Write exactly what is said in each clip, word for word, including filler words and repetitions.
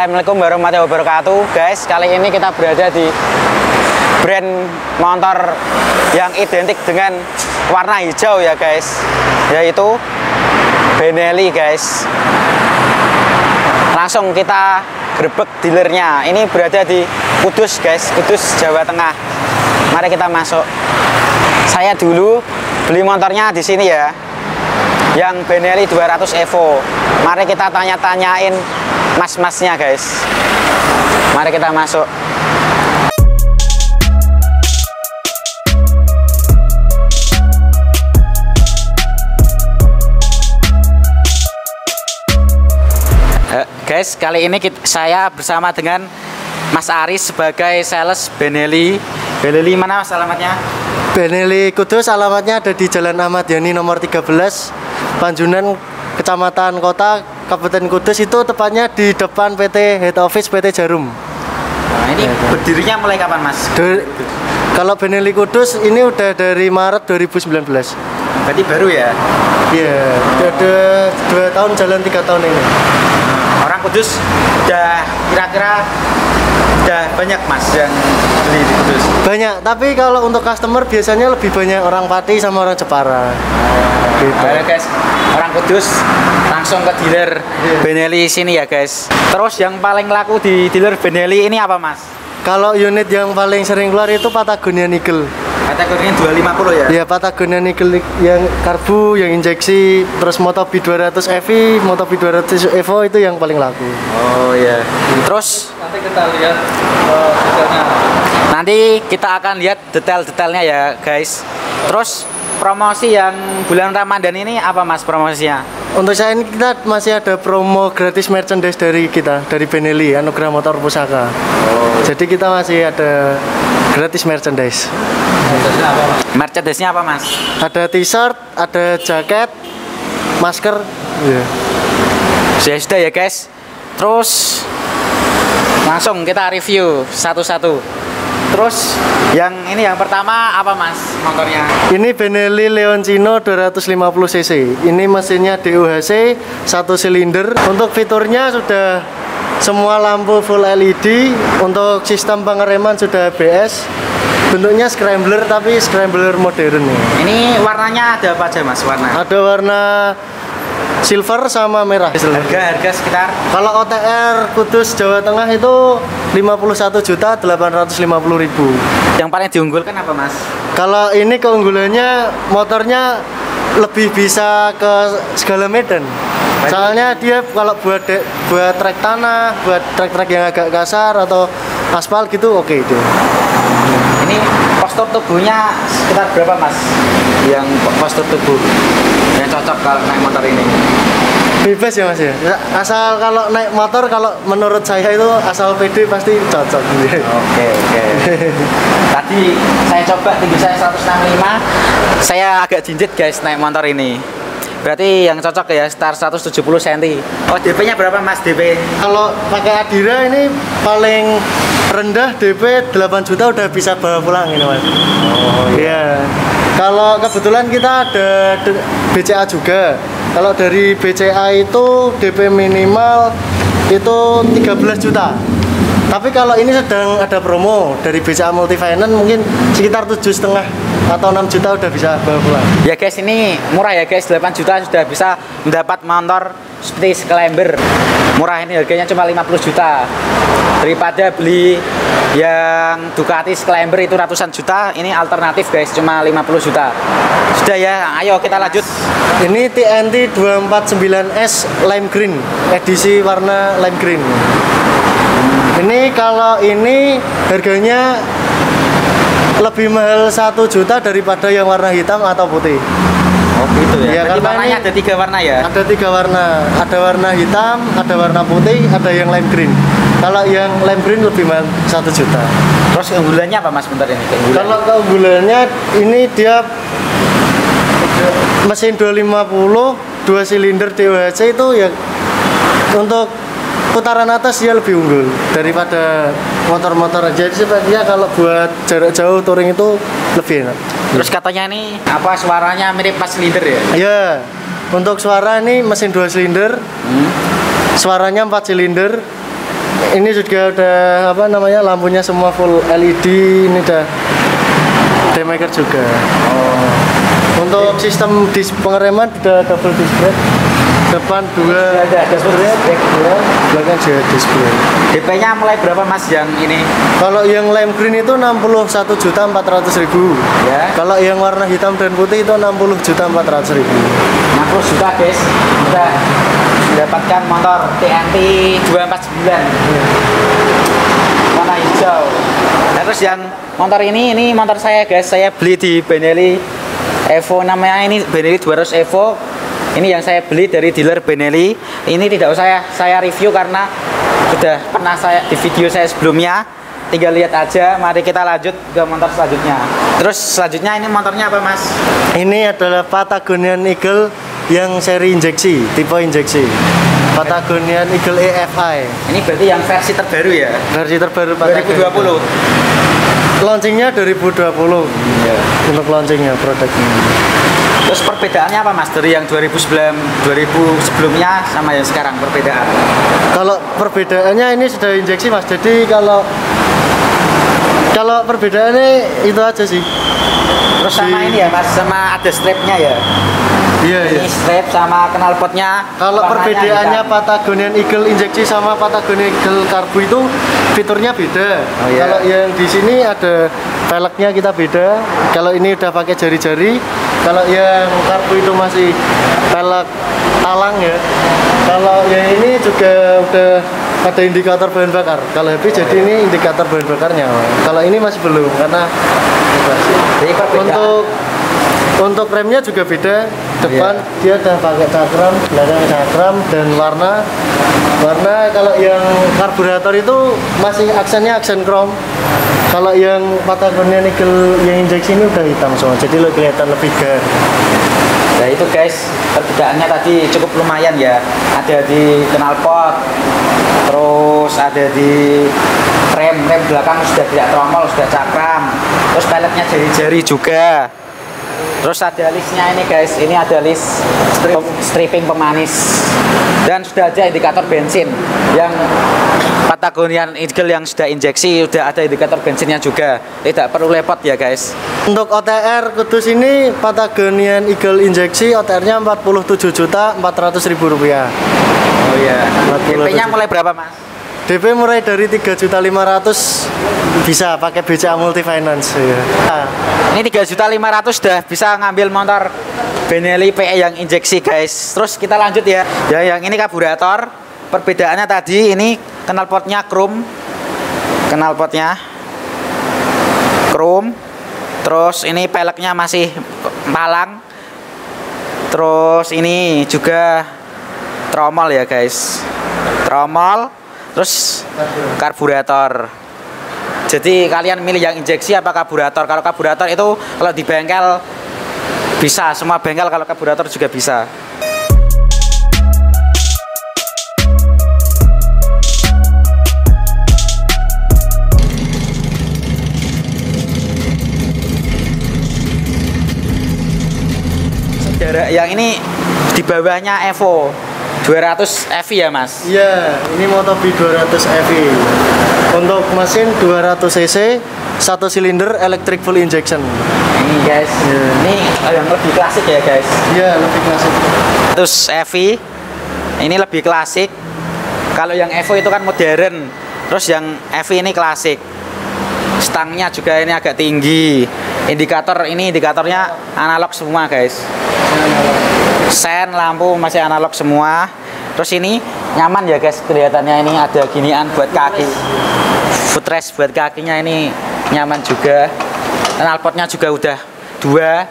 Assalamualaikum warahmatullahi wabarakatuh. Guys, kali ini kita berada di brand motor yang identik dengan warna hijau ya guys, yaitu Benelli guys. Langsung kita grebek dealernya. Ini berada di Kudus guys, Kudus Jawa Tengah. Mari kita masuk. Saya dulu beli motornya di sini ya, yang Benelli dua ratus Evo. Mari kita tanya-tanyain mas-masnya guys. Mari kita masuk. Uh, guys, kali ini kita, saya bersama dengan Mas Aris sebagai sales Benelli. Benelli mana mas alamatnya? Benelli Kudus, alamatnya ada di Jalan Ahmad Yani nomor tiga belas, Panjunan, Kecamatan Kota, Kabupaten Kudus. Itu tepatnya di depan P T Head Office P T Jarum. Nah, ini ya, berdirinya mulai kapan mas? Dari, kalau Benelli Kudus ini udah dari Maret dua ribu sembilan belas. Berarti baru ya? Iya, udah ada dua tahun jalan tiga tahun ini. Orang Kudus udah kira-kira udah banyak mas yang beli di Kudus? Banyak, tapi kalau untuk customer biasanya lebih banyak orang Pati sama orang Jepara. Gitu. Ayo guys, orang Kudus langsung ke dealer yeah. Benelli sini ya guys. Terus yang paling laku di dealer Benelli ini apa mas? Kalau unit yang paling sering keluar itu Patagonia Nickel. Kategorinya dua lima puluh ya? Iya, Patagonia Nickel yang karbu, yang injeksi, terus Motobi dua ratus E V, Motobi dua ratus Evo itu yang paling laku. Oh iya. Terus nanti kita lihat uh, detailnya. Nanti kita akan lihat detail-detailnya ya guys. Terus promosi yang bulan Ramadan ini apa mas promosinya? Untuk saya ini kita masih ada promo gratis merchandise dari kita, dari Benelli, Anugerah Motor Pusaka. Oh. Jadi kita masih ada gratis merchandise. Merchandise-nya apa mas? Merchandise-nya apa mas? Ada t-shirt, ada jaket, masker. Yeah. Sudah sudah ya guys. Terus langsung kita review satu-satu. Terus yang ini yang pertama apa mas motornya? Ini Benelli Leoncino dua ratus lima puluh cc. Ini mesinnya D U H C, satu silinder. Untuk fiturnya sudah semua lampu full L E D. Untuk sistem pengereman sudah A B S. Bentuknya scrambler tapi scrambler modern nih. Ini warnanya ada apa aja mas warna? Ada warna silver sama merah. Harga-harga sekitar? Kalau O T R Kudus Jawa Tengah itu lima puluh satu juta delapan ratus lima puluh ribu. Yang paling diunggulkan apa mas? Kalau ini keunggulannya motornya lebih bisa ke segala medan. Soalnya dia kalau buat de, buat trek tanah, buat trek-trek yang agak kasar atau aspal gitu oke okay, itu. Ini postur tubuhnya sekitar berapa mas? Yang postur tubuh yang cocok kalau naik motor ini? Bebas ya mas ya. Asal kalau naik motor, kalau menurut saya itu asal pede pasti cocok. Oke okay, oke. Okay. Tadi saya coba tinggi saya seratus enam puluh lima, saya agak jinjit guys naik motor ini. Berarti yang cocok ya sekitar seratus tujuh puluh sentimeter. Oh D P-nya berapa mas D P? Kalau pakai Adira ini paling rendah D P delapan juta udah bisa bawa pulang ini mas. Oh iya. Yeah. Kalau kebetulan kita ada B C A juga. Kalau dari B C A itu D P minimal itu tiga belas juta. Tapi kalau ini sedang ada promo dari B C A Multifinance mungkin sekitar tujuh setengah atau enam juta udah bisa bawa pulang. Ya guys, ini murah ya guys, delapan juta sudah bisa mendapat motor seperti Scrambler. Murah ini harganya cuma lima puluh juta. Daripada beli yang Ducati Scrambler itu ratusan juta, ini alternatif guys, cuma lima puluh juta. Sudah ya, ayo kita lanjut. Ini T N T dua empat sembilan S lime green, edisi warna lime green. Ini kalau ini harganya lebih mahal satu juta daripada yang warna hitam atau putih. Oh gitu ya. Ya, karena warnanya ada tiga warna ya? Ada tiga warna. Ada warna hitam, ada warna putih, ada yang lime green. Kalau yang lime green lebih mahal satu juta. Terus keunggulannya apa mas bentar ini? Keunggulan. Kalau keunggulannya ini dia mesin dua lima puluh, dua silinder D U H C itu ya untuk putaran atas dia lebih unggul daripada motor-motor. Jadi sepertinya kalau buat jarak jauh touring itu lebih enak. Terus katanya ini apa suaranya mirip pas silinder ya? Iya. Untuk suara ini mesin dua silinder. Hmm. Suaranya empat silinder. Ini juga udah apa namanya lampunya semua full L E D, ini udah daymaker juga. Oh. Untuk sistem dis pengereman udah double disc brake. Depan dua ada double disc dua, belakang juga display. D P-nya mulai berapa Mas yang ini? Kalau yang lime green itu enam puluh satu juta empat ratus ribu. Ya. Kalau yang warna hitam dan putih itu enam puluh juta empat ratus ribu. enam puluh juta guys. Kita mendapatkan motor T N T dua empat sembilan. Warna hijau. Nah, terus yang motor ini ini motor saya guys. Saya beli di Benelli Evo, namanya ini Benelli dua ratus Evo. Ini yang saya beli dari dealer Benelli. Ini tidak usah saya, saya review karena sudah pernah saya di video saya sebelumnya. Tinggal lihat aja. Mari kita lanjut ke motor selanjutnya. Terus selanjutnya ini motornya apa Mas? Ini adalah Patagonian Eagle yang seri injeksi, tipe injeksi. Patagonian Eagle E F I. Ini berarti yang versi terbaru ya? Versi terbaru dua ribu dua puluh. Launchingnya dua ribu dua puluh. Iya. Untuk launchingnya produknya. Terus perbedaannya apa Mas dari yang dua ribu sembilan, dua ribu sebelumnya sama yang sekarang perbedaan? Kalau perbedaannya ini sudah injeksi Mas. Jadi kalau kalau perbedaannya itu aja sih. Terus sama Di- ini ya Mas, sama ada strapnya ya? Iya, iya. Ini strap sama knalpotnya. Kalau warnanya perbedaannya hitam. Patagonian Eagle injeksi sama Patagonian Eagle Carbo itu fiturnya beda. Oh, iya. Kalau yang di sini ada velgnya kita beda. Kalau ini udah pakai jari-jari. Kalau yang Carbo itu masih velg talang ya. Kalau yang ini juga udah ada indikator bahan bakar. Kalau happy Oh, jadi iya. ini indikator bahan bakarnya. Kalau ini masih belum karena Jadi perbedaan. untuk untuk remnya juga beda. Depan Iya. dia udah pakai cakram, belakang cakram dan warna warna kalau yang karburator itu masih aksennya aksen chrome. Kalau yang Patagonian Eagle yang injeksi ini udah hitam semua, jadi lo kelihatan lebih gar. Nah itu guys, perbedaannya tadi cukup lumayan ya. Ada di knalpot, terus ada di rem, rem belakang sudah tidak tromol, sudah cakram. Terus peleknya jari-jari juga. Terus ada listnya ini guys, ini ada list pem- stripping pemanis. Dan sudah ada indikator bensin yang Patagonian Eagle yang sudah injeksi, sudah ada indikator bensinnya juga. Tidak perlu repot ya guys. Untuk O T R Kudus ini Patagonian Eagle injeksi O T R-nya empat puluh tujuh juta empat ratus ribu rupiah. Oh iya. D P-nya mulai berapa Mas? D P mulai dari tiga juta lima ratus bisa pakai B C A Multi Finance ya. Nah, Ini tiga juta lima ratus sudah bisa ngambil motor Benelli P E yang injeksi guys. Terus kita lanjut ya. Ya yang ini karburator. Perbedaannya tadi ini knalpotnya chrome. Knalpotnya chrome. Terus ini peleknya masih malang. Terus ini juga tromol ya guys. Tromol. Terus karburator. Jadi kalian milih yang injeksi apa karburator? Kalau karburator itu kalau di bengkel bisa, semua bengkel kalau karburator juga bisa. Saudara, yang ini di bawahnya Evo dua ratus F I ya Mas? iya, ini Motobi dua ratus F I. Untuk mesin dua ratus cc, satu silinder electric full injection. Ini guys, ini yang lebih klasik ya guys. Iya, lebih klasik. Terus F I ini lebih klasik. Kalau yang Evo itu kan modern. Terus yang F I ini klasik. Stangnya juga ini agak tinggi. Indikator ini indikatornya analog semua guys. Sen, lampu masih analog semua. Terus ini nyaman ya guys, kelihatannya ini ada ginian buat kaki. Footrest buat kakinya ini nyaman juga. Knalpotnya juga udah dua.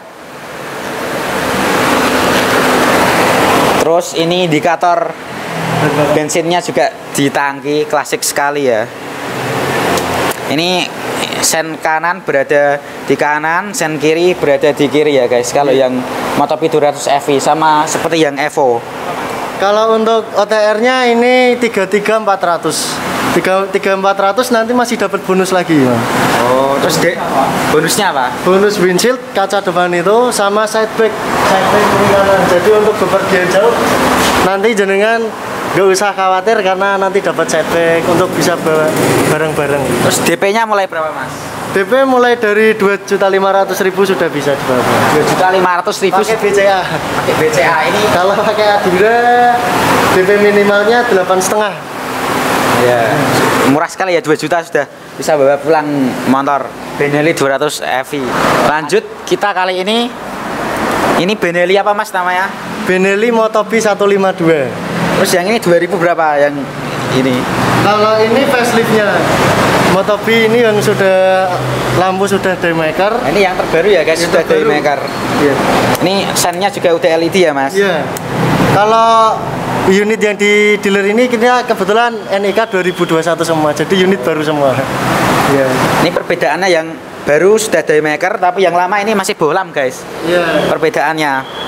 Terus ini indikator bensinnya juga di tangki, klasik sekali ya. Ini sen kanan berada di kanan, sen kiri berada di kiri ya guys. Kalau yang Motobi dua ratus F I sama seperti yang Evo. Kalau untuk O T R-nya ini tiga tiga empat ratus. tiga tiga empat ratus nanti masih dapat bonus lagi. Ya. Oh, terus dek bonusnya apa? Bonus windshield kaca depan itu sama side bag, side bag kiri kanan. Jadi untuk bepergian jauh nanti jenengan nggak usah khawatir karena nanti dapat setback untuk bisa bawa bareng-bareng. Terus D P-nya mulai berapa, Mas? D P mulai dari dua juta lima ratus ribu sudah bisa dibawa. dua juta lima ratus ribu Pakai B C A. Pakai B C A ini. Kalau pakai Adira D P minimalnya delapan setengah. Ya. Murah sekali ya, dua juta sudah bisa bawa pulang motor Benelli dua ratus F I. Lanjut, kita kali ini ini Benelli apa, Mas, namanya? Benelli Motobi seratus lima puluh dua. Terus yang ini dua ribu berapa yang ini? Kalau ini faceliftnya Motobi ini yang sudah lampu sudah daymaker. Nah, ini yang terbaru ya, guys, Yang sudah terbaru. daymaker. Iya. Ini sennya juga udah L E D ya, Mas? Iya. Kalau unit yang di dealer ini kita kebetulan N I K dua ribu dua puluh satu semua, jadi unit baru semua. Iya. Ini perbedaannya yang baru sudah daymaker, tapi yang lama ini masih bohlam, guys. Iya. Perbedaannya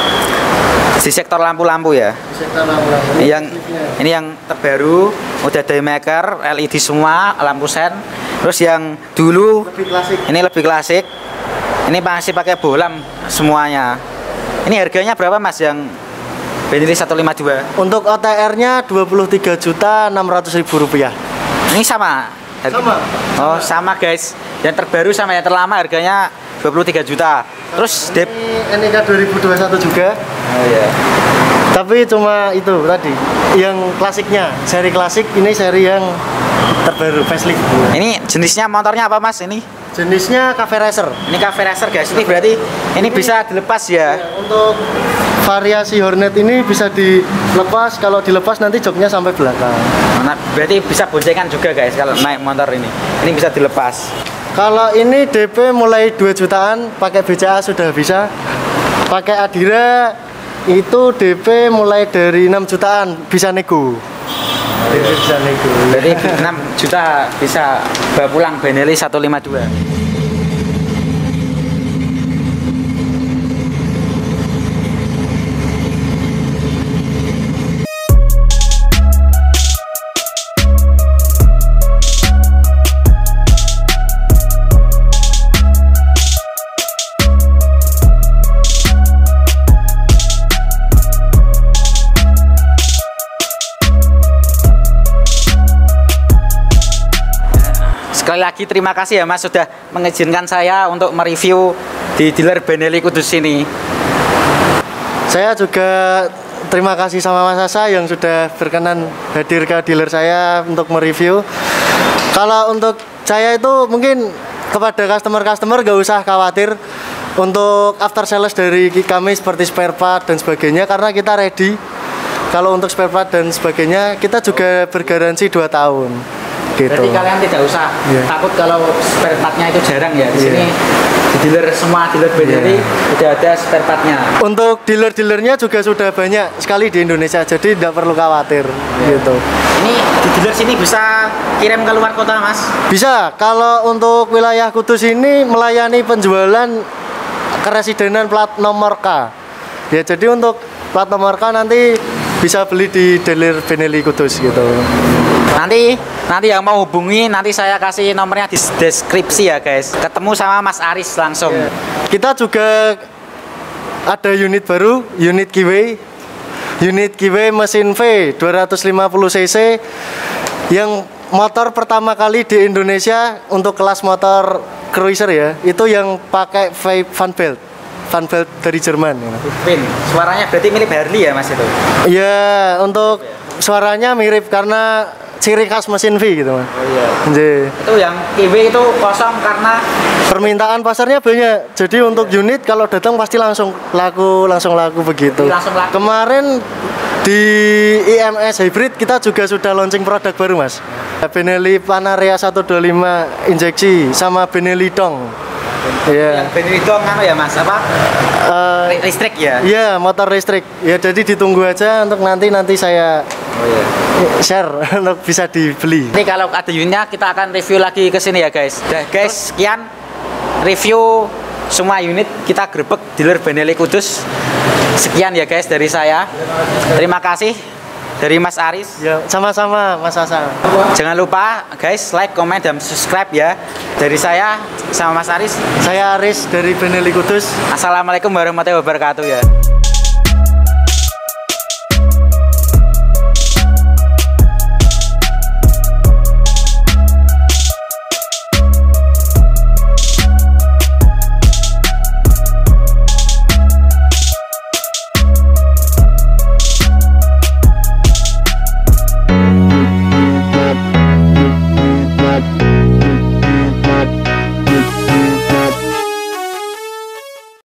di sektor lampu-lampu ya. Di sektor lampu-lampu. Ini yang ini yang terbaru udah daymaker, L E D semua, lampu sen. Terus yang dulu Lebih klasik. ini lebih klasik. Ini masih pakai bohlam semuanya. Ini harganya berapa, Mas, yang Benelli seratus lima puluh dua? Untuk O T R-nya dua puluh tiga juta enam ratus ribu rupiah. Ini sama? Harga- Sama. Oh, sama, guys. Yang terbaru sama yang terlama harganya dua puluh tiga juta. Terus Dep. Ini N I K dua ribu dua puluh satu juga. Oh iya. Tapi cuma itu tadi yang klasiknya, seri klasik, ini seri yang terbaru facelift. Ini jenisnya motornya apa, Mas, ini? Jenisnya Cafe Racer. Ini Cafe Racer, guys. Ini berarti ini bisa dilepas ya. Ya, untuk variasi Hornet ini bisa dilepas, kalau dilepas nanti joknya sampai belakang. Nah, berarti bisa boncengan juga, guys, kalau naik motor ini. Ini bisa dilepas. Kalau ini D P mulai dua jutaan, pakai B C A sudah bisa. Pakai Adira itu D P mulai dari enam jutaan, bisa nego. D P bisa nego. Berarti enam juta bisa bawa pulang Benelli seratus lima puluh dua. Sekali lagi terima kasih ya, Mas, sudah mengizinkan saya untuk mereview di dealer Benelli Kudus ini. Saya juga terima kasih sama Mas Asa yang sudah berkenan hadir ke dealer saya untuk mereview. Kalau untuk saya itu mungkin kepada customer-customer gak usah khawatir untuk after sales dari kami seperti spare part dan sebagainya, karena kita ready. Kalau untuk spare part dan sebagainya kita juga bergaransi dua tahun. Gitu. Berarti kalian tidak usah Iya. takut kalau spare partnya itu jarang ya. Di Iya. sini di dealer semua dealer Benelli sudah ada spare partnya. Untuk dealer-dealernya juga sudah banyak sekali di Indonesia, jadi tidak perlu khawatir. Gitu. Ini di dealer sini bisa kirim ke luar kota, Mas? Bisa, kalau untuk wilayah Kudus ini melayani penjualan keresidenan plat nomor K. Ya, jadi untuk plat nomor K nanti bisa beli di dealer Benelli Kudus gitu. Nanti nanti yang mau hubungi nanti saya kasih nomornya di deskripsi ya, guys. Ketemu sama Mas Aris langsung. Ya. Kita juga ada unit baru, unit Kiwi. Unit Kiwi mesin V dua ratus lima puluh cc yang motor pertama kali di Indonesia untuk kelas motor cruiser ya. Itu yang pakai fan belt. Fan belt dari Jerman ya. Pin. Suaranya berarti mirip Harley ya, Mas, itu? Ya, untuk suaranya mirip karena ciri khas mesin V gitu, Mas. Oh iya. Jadi, Itu yang Kiwi itu kosong karena permintaan pasarnya banyak. Jadi untuk unit kalau datang pasti langsung laku, langsung laku begitu. Langsung laku. Kemarin di I M S Hybrid kita juga sudah launching produk baru, Mas. Benelli Panarea seratus dua puluh lima injeksi sama Benelli Dong. Iya. yang Benelli dong anu ya, Mas, apa? Eh, Listrik ya? Iya, motor listrik. Ya jadi ditunggu aja untuk nanti nanti saya Oh iya. share untuk bisa dibeli. Ini kalau ada unitnya kita akan review lagi ke sini ya, guys. Dah, guys, sekian review semua unit kita grebek dealer Benelli Kudus. Sekian ya, guys, dari saya. Terima kasih dari Mas Aris. Ya, sama-sama Mas Asa. Jangan lupa, guys, like, comment, dan subscribe ya. Dari saya sama Mas Aris. Saya Aris dari Benelli Kudus. Assalamualaikum warahmatullahi wabarakatuh ya.